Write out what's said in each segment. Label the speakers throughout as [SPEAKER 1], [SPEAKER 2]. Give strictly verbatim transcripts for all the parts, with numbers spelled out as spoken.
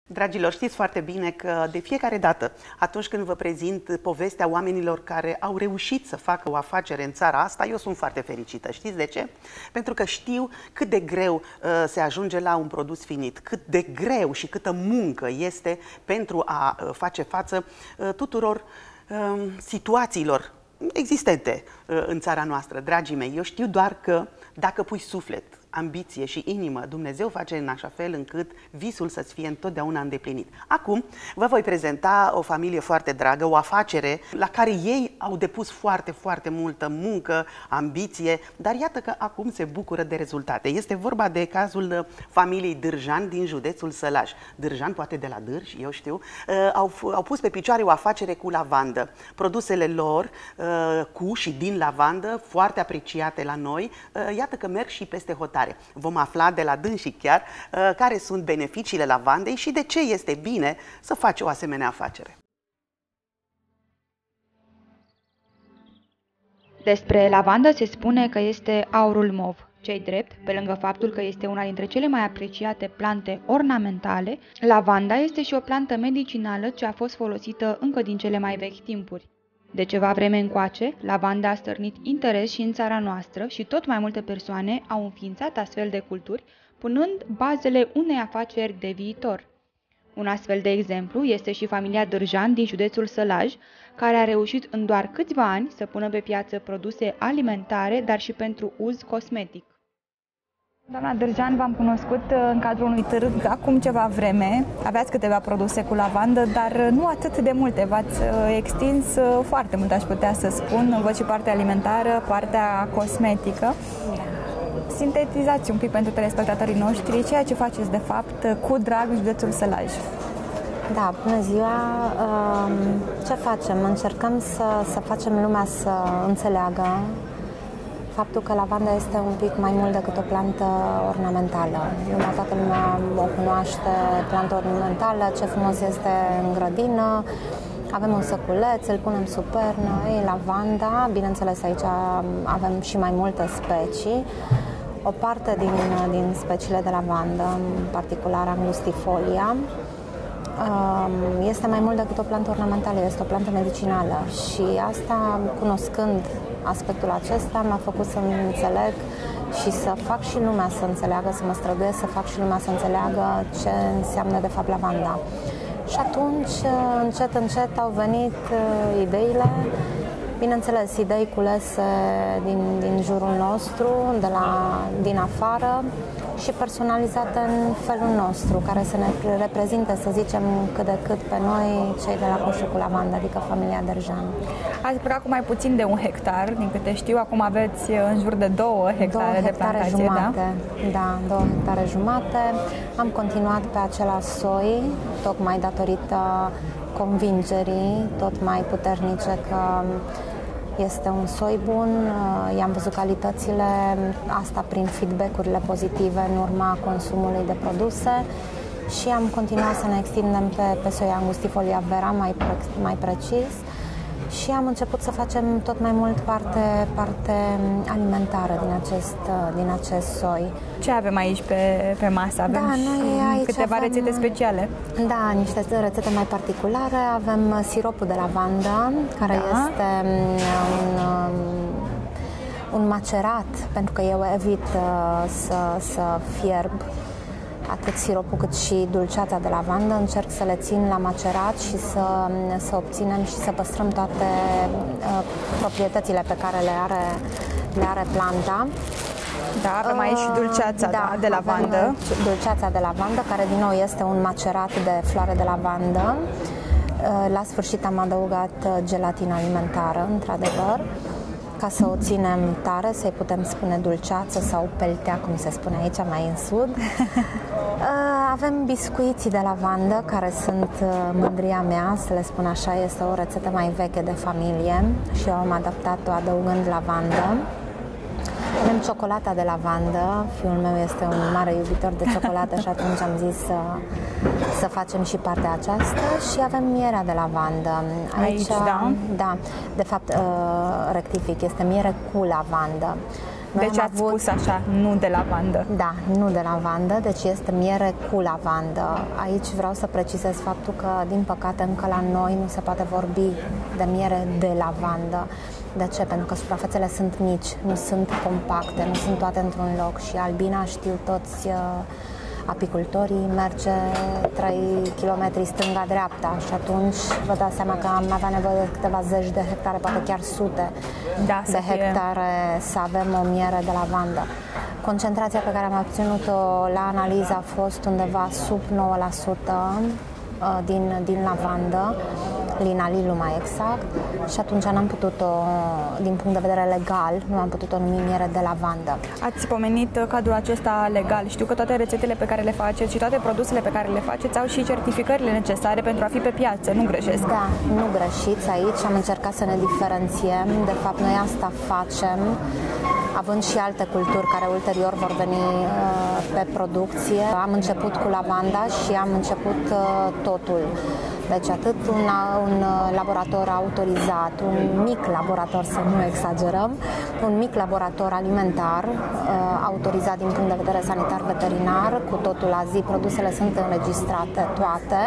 [SPEAKER 1] Dragilor, știți foarte bine că de fiecare dată, atunci când vă prezint povestea oamenilor care au reușit să facă o afacere în țara asta, eu sunt foarte fericită. Știți de ce? Pentru că știu cât de greu uh, se ajunge la un produs finit, cât de greu și câtă muncă este pentru a uh, face față uh, tuturor uh, situațiilor existente uh, în țara noastră. Dragii mei, eu știu doar că dacă pui suflet, ambiție și inimă, Dumnezeu face în așa fel încât visul să-ți fie întotdeauna îndeplinit. Acum vă voi prezenta o familie foarte dragă, o afacere la care ei au depus foarte, foarte multă muncă, ambiție, dar iată că acum se bucură de rezultate. Este vorba de cazul familiei Dârjan din județul Sălaj. Dârjan, poate de la Dârj, eu știu, au, au pus pe picioare o afacere cu lavandă. Produsele lor cu și din lavandă, foarte apreciate la noi, iată că merg și peste hotare. Vom afla de la dânsii chiar uh, care sunt beneficiile lavandei și de ce este bine să faci o asemenea afacere.
[SPEAKER 2] Despre lavandă se spune că este aurul mov. Ce-i drept, pe lângă faptul că este una dintre cele mai apreciate plante ornamentale, lavanda este și o plantă medicinală ce a fost folosită încă din cele mai vechi timpuri. De ceva vreme încoace, lavanda a stârnit interes și în țara noastră și tot mai multe persoane au înființat astfel de culturi, punând bazele unei afaceri de viitor. Un astfel de exemplu este și familia Dârjan din județul Sălaj, care a reușit în doar câțiva ani să pună pe piață produse alimentare, dar și pentru uz cosmetic.
[SPEAKER 3] Doamna Dârjan, v-am cunoscut în cadrul unui târg acum ceva vreme. Aveați câteva produse cu lavandă, dar nu atât de multe. V-ați extins foarte mult, aș putea să spun. Văd și partea alimentară, partea cosmetică. Sintetizați un pic pentru telespectatorii noștri ceea ce faceți, de fapt, cu drag în județul Sălaj.
[SPEAKER 4] Da, bună ziua! Ce facem? Încercăm să, să facem lumea să înțeleagă faptul că lavanda este un pic mai mult decât o plantă ornamentală. Lumea, toată lumea o cunoaște, plantă ornamentală, ce frumos este în grădină, avem un săculeț, îl punem sub pernă, ei, lavanda, bineînțeles aici avem și mai multe specii. O parte din, din speciile de lavandă, în particular angustifolia, este mai mult decât o plantă ornamentală, este o plantă medicinală și asta, cunoscând aspectul acesta, m-a făcut să înțeleg și să fac și lumea să înțeleagă, să mă străduiesc să fac și lumea să înțeleagă ce înseamnă de fapt lavanda. Și atunci, încet, încet au venit ideile, bineînțeles, idei culese din, din jurul nostru, de la, din afară și personalizate în felul nostru, care să ne reprezinte, să zicem, cât de cât pe noi, cei de la Coșul cu Lavandă, adică familia Dârjan.
[SPEAKER 3] Ați plecat cu mai puțin de un hectar, din câte știu, acum aveți în jur de două hectare, două de plantație,
[SPEAKER 4] jumate,
[SPEAKER 3] da?
[SPEAKER 4] Da, două hectare jumate. Am continuat pe același soi, tocmai datorită convingerii tot mai puternice că este un soi bun, i-am văzut calitățile, asta prin feedback-urile pozitive în urma consumului de produse și am continuat să ne extindem pe, pe soi Angustifolia vera, mai, mai precis, și am început să facem tot mai mult parte, parte alimentară din acest, din acest soi.
[SPEAKER 3] Ce avem aici pe, pe masă? Avem
[SPEAKER 4] da, noi aici
[SPEAKER 3] câteva
[SPEAKER 4] avem,
[SPEAKER 3] rețete speciale.
[SPEAKER 4] Da, niște rețete mai particulare. Avem siropul de lavandă, care da. este un, un macerat, pentru că eu evit să, să fierb atât siropul cât și dulceața de lavandă. Încerc să le țin la macerat și să, să obținem și să păstrăm toate uh, proprietățile pe care le are, le are planta.
[SPEAKER 3] Da, avem aici și dulceața uh, da, de lavandă.
[SPEAKER 4] Dulceața de lavandă, care din nou este un macerat de floare de lavandă. Uh, la sfârșit am adăugat gelatină alimentară, într-adevăr, ca să o ținem tare, să-i putem spune dulceață sau peltea, cum se spune aici, mai în sud. Avem biscuiții de lavandă, care sunt mândria mea, să le spun așa, este o rețetă mai veche de familie și eu am adaptat-o adăugând lavandă. Avem ciocolata de lavandă, fiul meu este un mare iubitor de ciocolată și atunci am zis să, să facem și partea aceasta. Și avem mierea de lavandă.
[SPEAKER 3] Aici, Aici da?
[SPEAKER 4] Da, de fapt, rectific, este miere cu lavandă.
[SPEAKER 3] Noi deci ați avut... spus așa, nu de lavandă.
[SPEAKER 4] Da, nu de lavandă, deci este miere cu lavandă. Aici vreau să precizez faptul că, din păcate, încă la noi nu se poate vorbi de miere de lavandă. De ce? Pentru că suprafețele sunt mici, nu sunt compacte, nu sunt toate într-un loc și albina, știu toți uh, apicultorii, merge trei kilometri stânga-dreapta și atunci vă dați seama că am avea nevoie de câteva zeci de hectare, poate chiar sute
[SPEAKER 3] da,
[SPEAKER 4] de hectare să avem o miere de lavandă. Concentrația pe care am obținut-o la analiză a fost undeva sub nouă la sută din, din lavandă, linalilul mai exact, și atunci n-am putut-o, din punct de vedere legal, nu am putut-o numi miere de lavandă.
[SPEAKER 3] Ați pomenit cadrul acesta legal. Știu că toate rețetele pe care le faceți și toate produsele pe care le faceți au și certificările necesare pentru a fi pe piață, nu greșesc?
[SPEAKER 4] Da, nu greșiți. Aici am încercat să ne diferențiem. De fapt, noi asta facem, având și alte culturi care ulterior vor veni uh, pe producție. Am început cu lavanda și am început uh, totul. Deci atât un, un laborator autorizat, un mic laborator, să nu exagerăm, un mic laborator alimentar uh, autorizat din punct de vedere sanitar veterinar, cu totul la zi, produsele sunt înregistrate toate.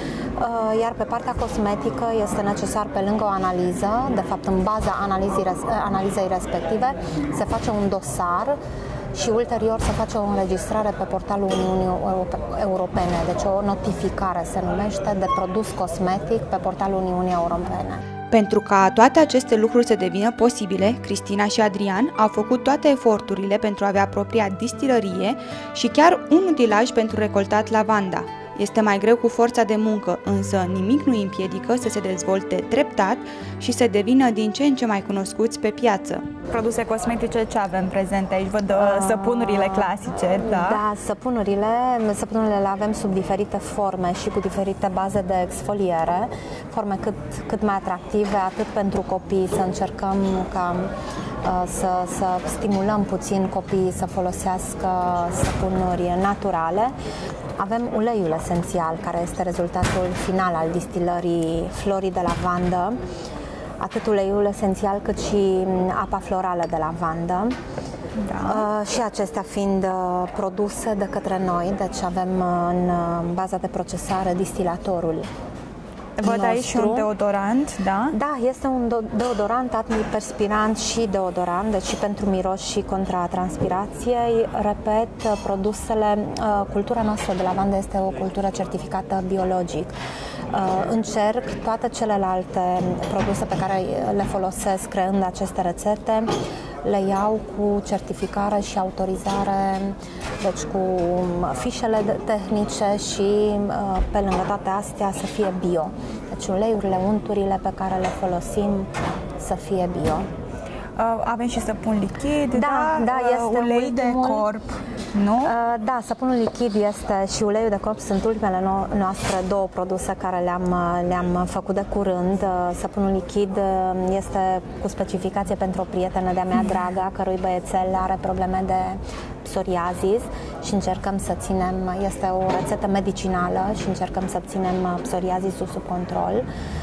[SPEAKER 4] Uh, iar pe partea cosmetică este necesar, pe lângă o analiză, de fapt în baza analizei, analizei respective, se face un dosar și ulterior se face o înregistrare pe portalul Uniunii Europene, deci o notificare se numește de produs cosmetic pe portalul Uniunii Europene.
[SPEAKER 2] Pentru ca toate aceste lucruri să devină posibile, Cristina și Adrian au făcut toate eforturile pentru a avea propria distilărie și chiar un utilaj pentru recoltat lavanda. Este mai greu cu forța de muncă, însă nimic nu îi împiedică să se dezvolte treptat și să devină din ce în ce mai cunoscuți pe piață.
[SPEAKER 3] Produse cosmetice ce avem prezente aici? Văd uh, săpunurile clasice, da?
[SPEAKER 4] Da, săpunurile, săpunurile le avem sub diferite forme și cu diferite baze de exfoliere, forme cât, cât mai atractive, atât pentru copii, să încercăm ca Să, să stimulăm puțin copiii să folosească săpunuri naturale. Avem uleiul esențial, care este rezultatul final al distilării florii de lavandă, atât uleiul esențial cât și apa florală de lavandă. Da. Uh, și acestea fiind uh, produse de către noi, deci avem în uh, baza de procesare distilatorul.
[SPEAKER 3] Văd aici și un deodorant, da?
[SPEAKER 4] Da, este un deodorant antiperspirant și deodorant, deci și pentru miros și contra transpirației. Repet, produsele, cultura noastră de lavandă este o cultură certificată biologic. Încerc toate celelalte produse pe care le folosesc creând aceste rețete, le iau cu certificare și autorizare, deci cu fișele tehnice și pe lângă toate astea să fie bio. Deci uleiurile, unturile pe care le folosim să fie bio.
[SPEAKER 3] Avem și săpun lichid,
[SPEAKER 4] da, da, este
[SPEAKER 3] ulei de corp, nu?
[SPEAKER 4] Da, săpunul lichid este și uleiul de corp sunt ultimele noastre două produse care le-am, le-am făcut de curând. Săpunul lichid este cu specificație pentru o prietenă de-a mea dragă, a cărui băiețel are probleme de psoriazis și încercăm să ținem, este o rețetă medicinală și încercăm să ținem psoriazisul sub control,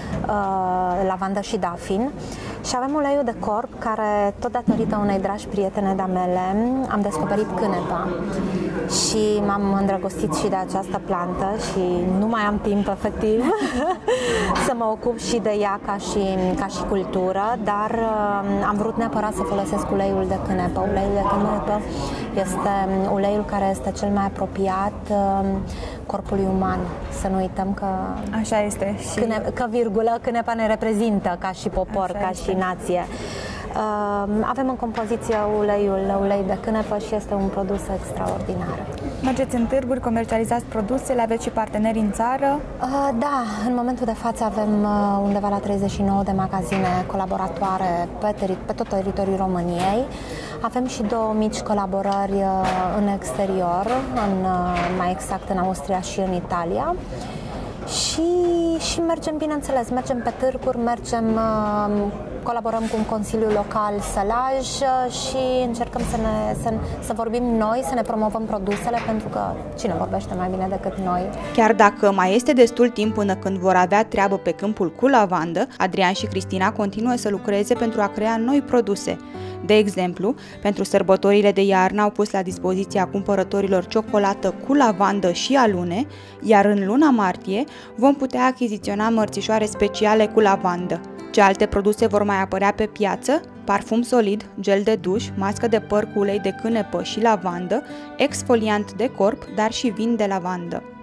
[SPEAKER 4] lavandă și dafin. Și avem uleiul de corp, care tot datorită unei dragi prietene de-a mele am descoperit cânepa și m-am îndrăgostit și de această plantă și nu mai am timp efectiv să mă ocup și de ea ca și, ca și cultură, dar am vrut neapărat să folosesc uleiul de cânepă. Uleiul de cânepă este uleiul care este cel mai apropiat corpului uman. Să nu uităm că
[SPEAKER 3] așa este și
[SPEAKER 4] câne, că virgulă, cânepa ne reprezintă ca și popor, așa ca este. Și nație. Uh, avem în compoziție uleiul, ulei de cânepă și este un produs extraordinar.
[SPEAKER 3] Mergeți în târguri, comercializați produsele, aveți și parteneri în țară?
[SPEAKER 4] Uh, da, în momentul de față avem uh, undeva la treizeci și nouă de magazine colaboratoare pe, teri- pe tot teritoriul României. Avem și două mici colaborări uh, în exterior, în, uh, mai exact în Austria și în Italia. Și, și mergem, bineînțeles, mergem pe târguri, mergem uh, colaborăm cu un consiliu local, Sălaj, și încercăm să, ne, să, să vorbim noi, să ne promovăm produsele, pentru că cine vorbește mai bine decât noi.
[SPEAKER 2] Chiar dacă mai este destul timp până când vor avea treabă pe câmpul cu lavandă, Adrian și Cristina continuă să lucreze pentru a crea noi produse. De exemplu, pentru sărbătorile de iarnă au pus la dispoziția cumpărătorilor ciocolată cu lavandă și alune, iar în luna martie vom putea achiziționa mărțișoare speciale cu lavandă. Ce alte produse vor mai apărea pe piață? Parfum solid, gel de duș, mască de păr cu ulei de cânepă și lavandă, exfoliant de corp, dar și vin de lavandă.